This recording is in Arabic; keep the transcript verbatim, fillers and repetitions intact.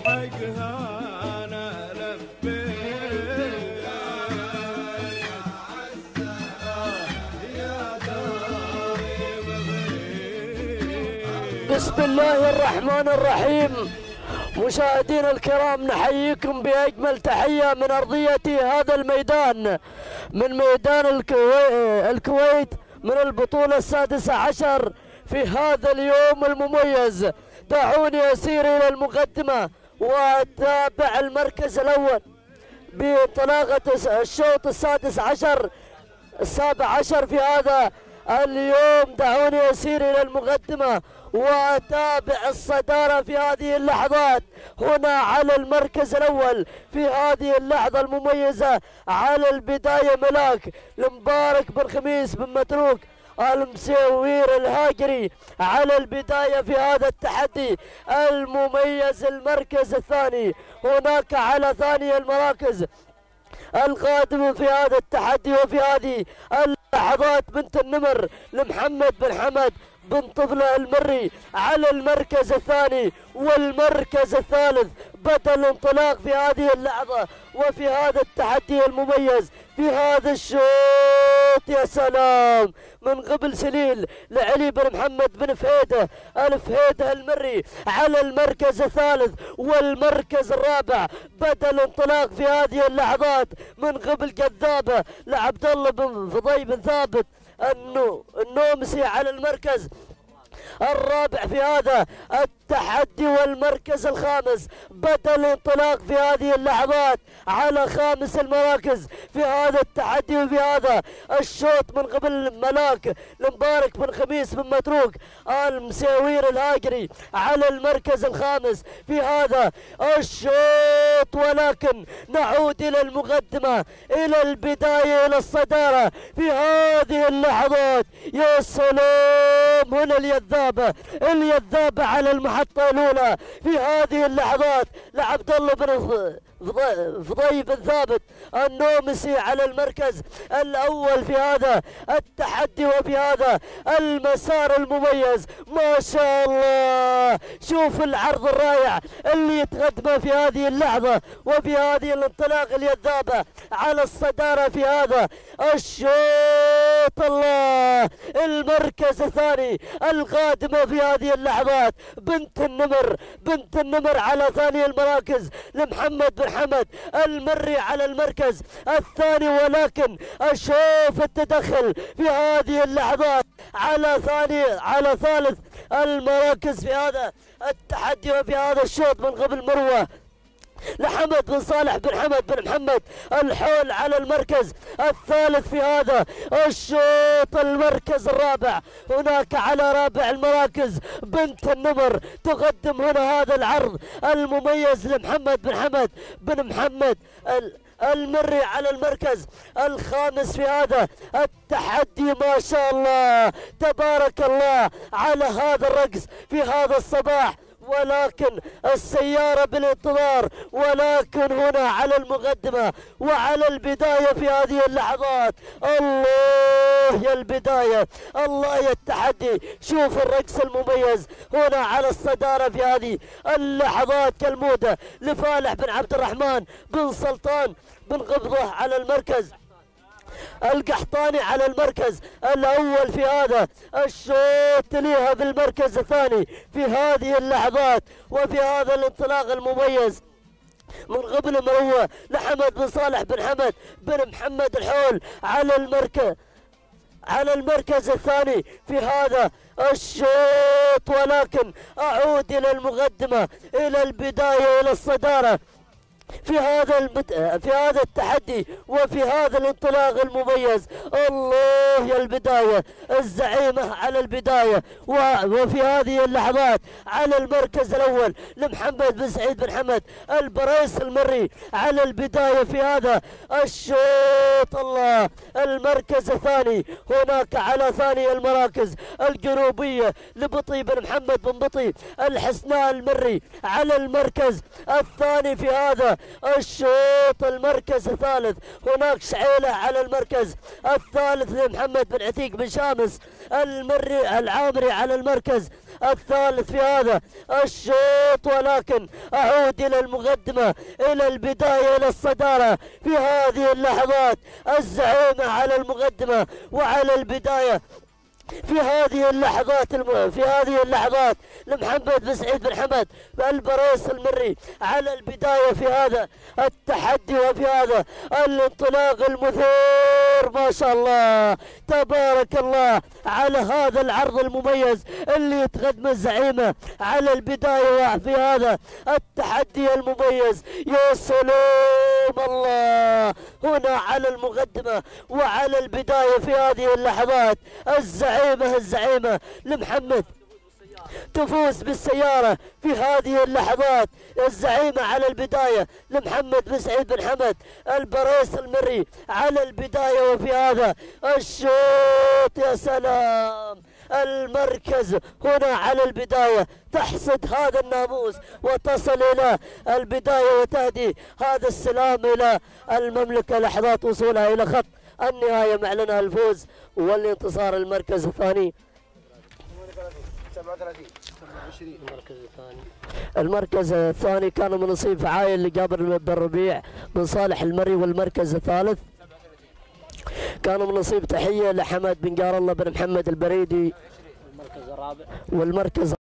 حقها انا لبيت يا داري مغرب. بسم الله الرحمن الرحيم. مشاهدينا الكرام، نحييكم بأجمل تحية من أرضية هذا الميدان، من ميدان الكويت، من البطولة السادسة عشر في هذا اليوم المميز. دعوني أسير إلى المقدمة وأتابع المركز الأول بانطلاقة الشوط السادس عشر السابع عشر في هذا اليوم. دعوني أسير إلى المقدمة وأتابع الصدارة في هذه اللحظات. هنا على المركز الأول في هذه اللحظة المميزة على البداية ملاك المبارك بن خميس بن متروك المساوير الهاجري على البداية في هذا التحدي المميز. المركز الثاني هناك على ثاني المراكز القادم في هذا التحدي وفي هذه اللحظات بنت النمر لمحمد بن حمد بن طفلة المري على المركز الثاني. والمركز الثالث بدأ الانطلاق في هذه اللحظة وفي هذا التحدي المميز في هذا الشوط. يا سلام، من قبل سليل لعلي بن محمد بن فهيده الفهيده المري على المركز الثالث. والمركز الرابع بدأ الانطلاق في هذه اللحظات من قبل جذابه لعبد الله بن فضي بن ثابت النو النومسي على المركز الرابع في هذا التحدي. والمركز الخامس بدأ الانطلاق في هذه اللحظات على خامس المراكز في هذا التحدي وفي هذا الشوط من قبل ملاك المبارك بن خميس بن متروك المساوير الهاجري على المركز الخامس في هذا الشوط. ولكن نعود إلى المقدمة، إلى البداية، إلى الصدارة في هذه اللحظات. يا سلام، هنا اليذابة اليذابة على المحطة الأولى في هذه اللحظات لعبد الله بن فضي بن ثابت النومسي على المركز الأول في هذا التحدي وفي هذا المسار المميز. ما شاء الله، شوف العرض الرائع اللي يتقدمه في هذه اللحظة وفي هذه الانطلاق اليذابة على الصدارة في هذا الشوط. الله، المركز الثاني القادمة في هذه اللحظات بنت النمر بنت النمر على ثاني المراكز لمحمد بن حمد المري على المركز الثاني. ولكن اشوف التدخل في هذه اللحظات على ثاني على ثالث المراكز في هذا التحدي وفي هذا الشوط من قبل مروه لحمد بن صالح بن حمد بن محمد الحول على المركز الثالث في هذا الشوط. المركز الرابع هناك على رابع المراكز بنت النمر تقدم هنا هذا العرض المميز لمحمد بن حمد بن محمد المري على المركز الخامس في هذا التحدي. ما شاء الله، تبارك الله على هذا الرقص في هذا الصباح. ولكن السيارة بالانتظار، ولكن هنا على المقدمة وعلى البداية في هذه اللحظات. الله يا البداية، الله يا التحدي. شوف الرقص المميز هنا على الصدارة في هذه اللحظات كالمودة لفالح بن عبد الرحمن بن سلطان بن قبضة على المركز القحطاني على المركز الأول في هذا الشوط. تليها بالمركز الثاني في هذه اللحظات وفي هذا الانطلاق المميز من قبل مروه لحمد بن صالح بن حمد بن محمد الحول على المركز على المركز الثاني في هذا الشوط. ولكن أعود إلى المقدمة، إلى البداية، إلى الصدارة في هذا البت... في هذا التحدي وفي هذا الانطلاق المميز. الله يا البداية، الزعيمة على البداية و... وفي هذه اللحظات على المركز الأول لمحمد بن سعيد بن حمد البريس المري على البداية في هذا الشوط. الله، المركز الثاني هناك على ثاني المراكز الجنوبية لبطي بن محمد بن بطي الحسناء المري على المركز الثاني في هذا الشوط المركز الثالث. هناك شعيلة على المركز الثالث لمحمد بن عتيق بن شامس المري العامري على المركز الثالث في هذا الشوط. ولكن أعود إلى المقدمة، إلى البداية، إلى الصدارة في هذه اللحظات. الزعيمة على المقدمة وعلى البداية في هذه اللحظات الم... في هذه اللحظات لمحمد بن سعيد بن حمد البريس المري على البداية في هذا التحدي وفي هذا الانطلاق المثير. ما شاء الله تبارك الله على هذا العرض المميز اللي يتقدم الزعيمة على البداية وفي هذا التحدي المميز. يا سلام الله، هنا على المقدمة وعلى البداية في هذه اللحظات الزعيمة الزعيمة لمحمد تفوز بالسيارة في هذه اللحظات. الزعيمة على البداية لمحمد بن سعيد بن حمد البريس المري على البداية وفي هذا الشوط. يا سلام، المركز هنا على البداية تحصد هذا الناموس وتصل إلى البداية وتهدي هذا السلام إلى المملكة لحظات وصولها إلى خط النهاية معلنها الفوز والانتصار. المركز الثاني المركز الثاني كان من نصيب فعايل لجابر بن ربيع بن صالح المري. والمركز الثالث كان من نصيب تحية لحمد بن جار الله بن محمد البريدي. والمركز